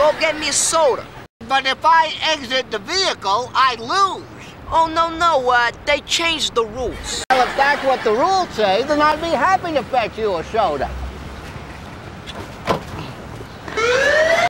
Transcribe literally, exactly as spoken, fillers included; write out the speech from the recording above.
go get me a soda. But if I exit the vehicle, I lose. Oh, no, no, uh, they changed the rules. Well, if that's what the rules say, then I'd be happy to fetch you a soda.